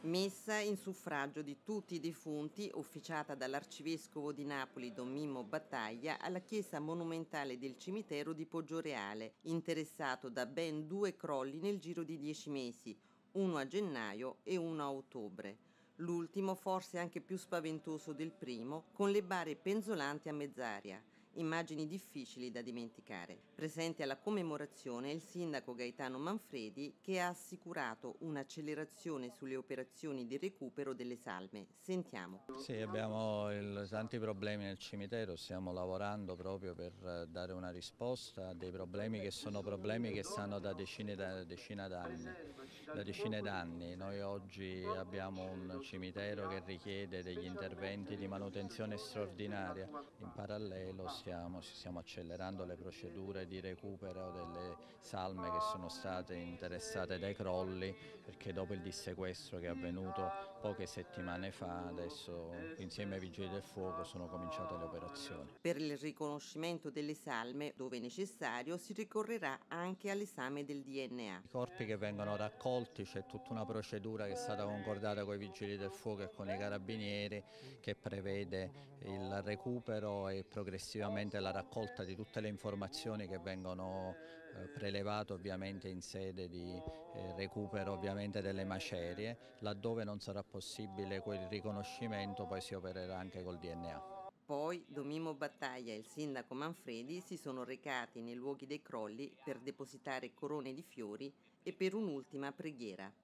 Messa in suffragio di tutti i defunti, officiata dall'arcivescovo di Napoli Don Mimmo Battaglia alla chiesa monumentale del cimitero di Poggioreale, interessato da ben 2 crolli nel giro di 10 mesi, uno a gennaio e uno a ottobre. L'ultimo forse anche più spaventoso del primo, con le bare penzolanti a mezz'aria. Immagini difficili da dimenticare. Presente alla commemorazione il sindaco Gaetano Manfredi, che ha assicurato un'accelerazione sulle operazioni di recupero delle salme. Sentiamo. Sì, abbiamo tanti problemi nel cimitero, stiamo lavorando proprio per dare una risposta a dei problemi che sono problemi che stanno da decine d'anni. Noi oggi abbiamo un cimitero che richiede degli interventi di manutenzione straordinaria. In parallelo stiamo accelerando le procedure di recupero delle salme che sono state interessate dai crolli, perché dopo il dissequestro che è avvenuto poche settimane fa, adesso insieme ai Vigili del Fuoco sono cominciate le operazioni. Per il riconoscimento delle salme, dove necessario, si ricorrerà anche all'esame del DNA. I corpi che vengono raccolti, c'è tutta una procedura che è stata concordata con i Vigili del Fuoco e con i Carabinieri, che prevede il recupero e progressivamente la raccolta di tutte le informazioni che vengono prelevate ovviamente in sede di recupero ovviamente delle macerie. Laddove non sarà possibile quel riconoscimento poi si opererà anche col DNA. Poi Don Mimmo Battaglia e il sindaco Manfredi si sono recati nei luoghi dei crolli per depositare corone di fiori e per un'ultima preghiera.